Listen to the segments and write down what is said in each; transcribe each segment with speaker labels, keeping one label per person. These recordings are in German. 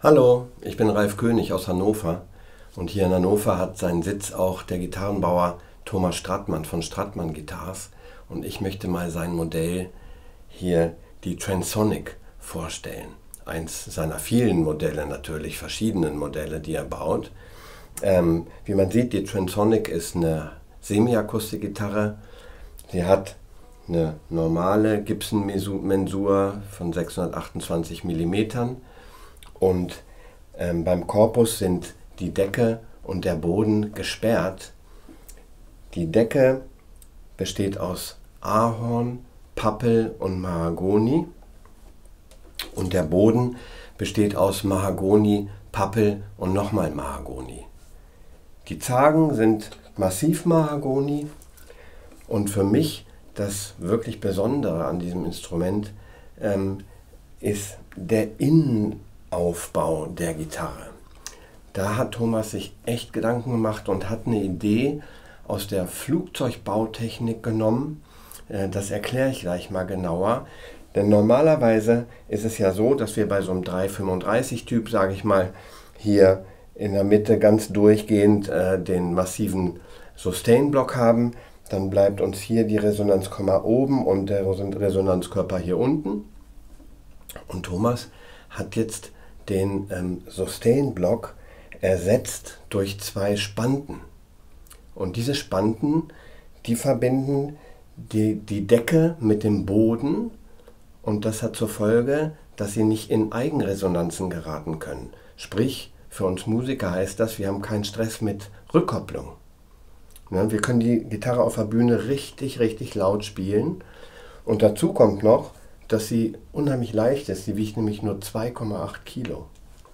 Speaker 1: Hallo, ich bin Ralf König aus Hannover und hier in Hannover hat seinen Sitz auch der Gitarrenbauer Thomas Strattmann von Strattmann Guitars und ich möchte mal sein Modell hier, die Transonic, vorstellen. Eins seiner vielen Modelle natürlich, verschiedenen Modelle, die er baut. Wie man sieht, die Transonic ist eine Semi-Akustik-Gitarre. Sie hat eine normale Gibson-Mensur von 628 mm. Und beim Korpus sind die Decke und der Boden gesperrt. Die Decke besteht aus Ahorn, Pappel und Mahagoni. Und der Boden besteht aus Mahagoni, Pappel und nochmal Mahagoni. Die Zagen sind Massivmahagoni. Und für mich das wirklich Besondere an diesem Instrument ist der Innenaufbau der Gitarre. Da hat Thomas sich echt Gedanken gemacht und hat eine Idee aus der Flugzeugbautechnik genommen. Das erkläre ich gleich mal genauer. Denn normalerweise ist es ja so, dass wir bei so einem 335-Typ, sage ich mal, hier in der Mitte ganz durchgehend den massiven Sustain-Block haben. Dann bleibt uns hier die Resonanzkomma oben und der Resonanzkörper hier unten. Und Thomas hat jetzt den Sustain-Block ersetzt durch zwei Spanten. Und diese Spanten, die verbinden die Decke mit dem Boden und das hat zur Folge, dass sie nicht in Eigenresonanzen geraten können. Sprich, für uns Musiker heißt das, wir haben keinen Stress mit Rückkopplung. Ja, wir können die Gitarre auf der Bühne richtig, richtig laut spielen. Und dazu kommt noch, dass sie unheimlich leicht ist. Sie wiegt nämlich nur 2,8 Kilo.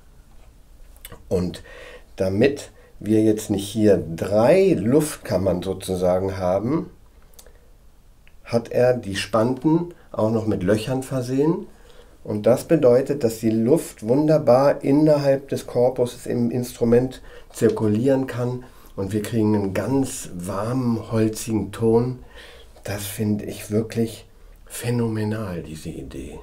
Speaker 1: Und damit wir jetzt nicht hier 3 Luftkammern sozusagen haben, hat er die Spanten auch noch mit Löchern versehen. Und das bedeutet, dass die Luft wunderbar innerhalb des Korpus im Instrument zirkulieren kann. Und wir kriegen einen ganz warmen, holzigen Ton. Das finde ich wirklich phänomenal, diese Idee.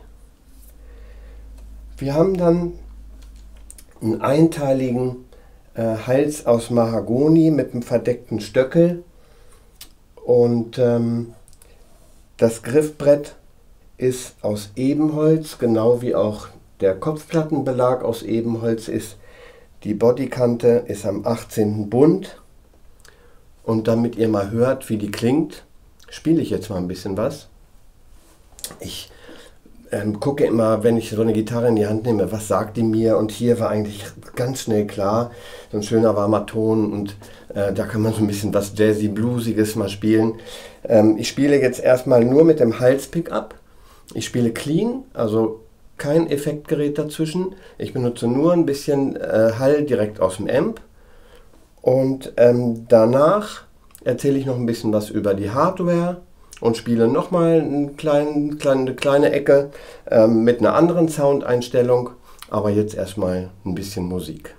Speaker 1: Wir haben dann einen einteiligen Hals aus Mahagoni mit einem verdeckten Stöckel. Und das Griffbrett ist aus Ebenholz, genau wie auch der Kopfplattenbelag aus Ebenholz ist. Die Bodykante ist am 18. Bund. Und damit ihr mal hört, wie die klingt, spiele ich jetzt mal ein bisschen was. Ich gucke immer, wenn ich so eine Gitarre in die Hand nehme, was sagt die mir? Und hier war eigentlich ganz schnell klar, so ein schöner warmer Ton und da kann man so ein bisschen was Jazzy-Bluesiges mal spielen. Ich spiele jetzt erstmal nur mit dem Hals-Pickup. Ich spiele clean, also kein Effektgerät dazwischen. Ich benutze nur ein bisschen Hall direkt aus dem Amp. Und danach erzähle ich noch ein bisschen was über die Hardware und spiele nochmal eine kleine Ecke mit einer anderen Soundeinstellung. Aber jetzt erstmal ein bisschen Musik.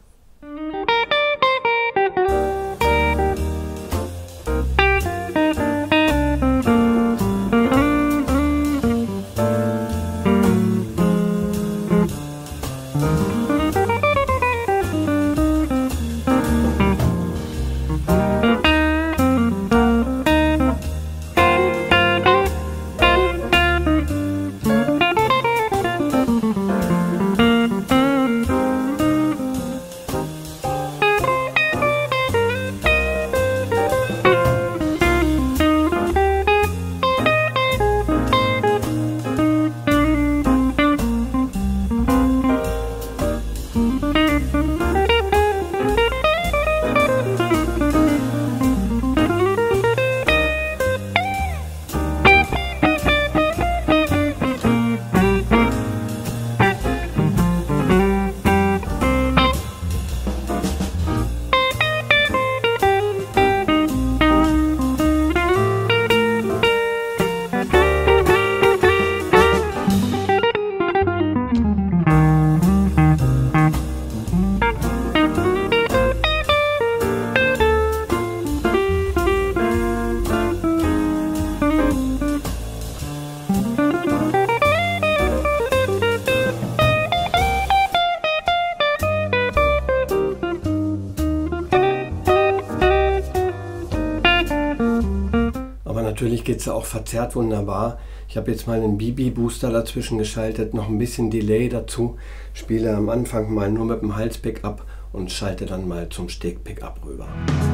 Speaker 1: geht es auch verzerrt wunderbar. Ich habe jetzt mal einen BB-Booster dazwischen geschaltet, noch ein bisschen Delay dazu. Spiele am Anfang mal nur mit dem Hals-Pickup und schalte dann mal zum Steg-Pickup rüber.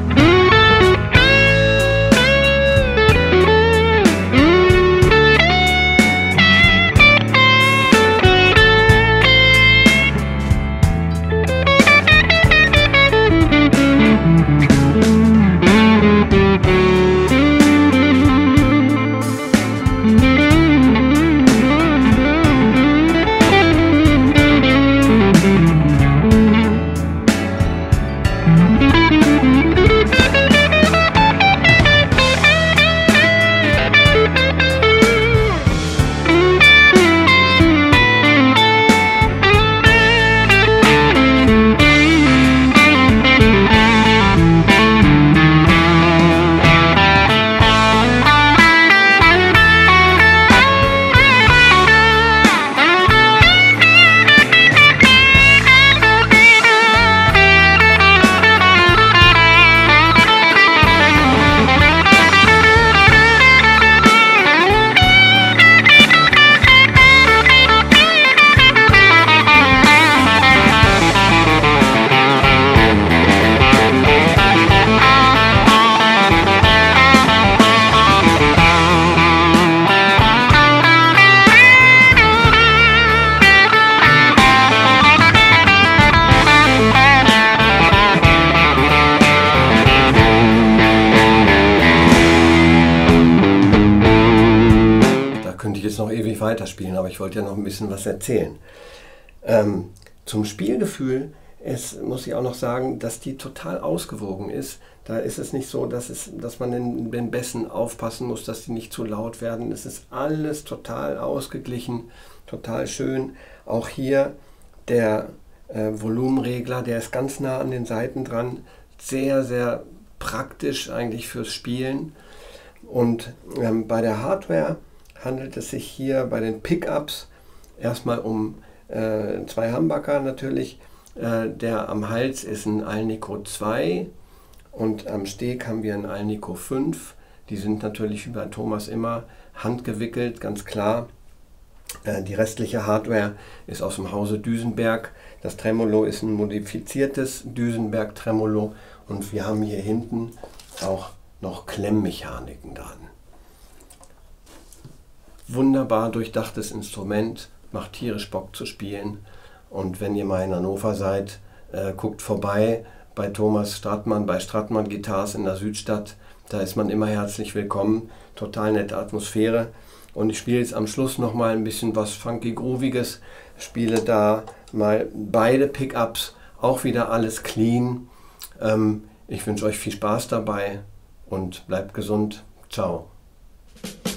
Speaker 1: Jetzt noch ewig weiterspielen, aber ich wollte ja noch ein bisschen was erzählen. Zum Spielgefühl muss ich auch noch sagen, dass die total ausgewogen ist. Da ist es nicht so, dass man in den Bässen aufpassen muss, dass die nicht zu laut werden. Es ist alles total ausgeglichen, total schön. Auch hier der Volumenregler, der ist ganz nah an den Saiten dran. Sehr, sehr praktisch eigentlich fürs Spielen. Und bei der Hardware handelt es sich hier bei den Pickups erstmal um zwei Humbucker natürlich. Der am Hals ist ein Alnico 2 und am Steg haben wir einen Alnico 5. Die sind natürlich wie bei Thomas immer handgewickelt, ganz klar. Die restliche Hardware ist aus dem Hause Duesenberg. Das Tremolo ist ein modifiziertes Duesenberg Tremolo und wir haben hier hinten auch noch Klemmmechaniken dran. Wunderbar durchdachtes Instrument, macht tierisch Bock zu spielen. Und wenn ihr mal in Hannover seid, guckt vorbei bei Thomas Strattmann, bei Strattmann Guitars in der Südstadt. Da ist man immer herzlich willkommen. Total nette Atmosphäre. Und ich spiele jetzt am Schluss noch mal ein bisschen was funky grooviges. Spiele da mal beide Pickups, auch wieder alles clean. Ich wünsche euch viel Spaß dabei und bleibt gesund. Ciao.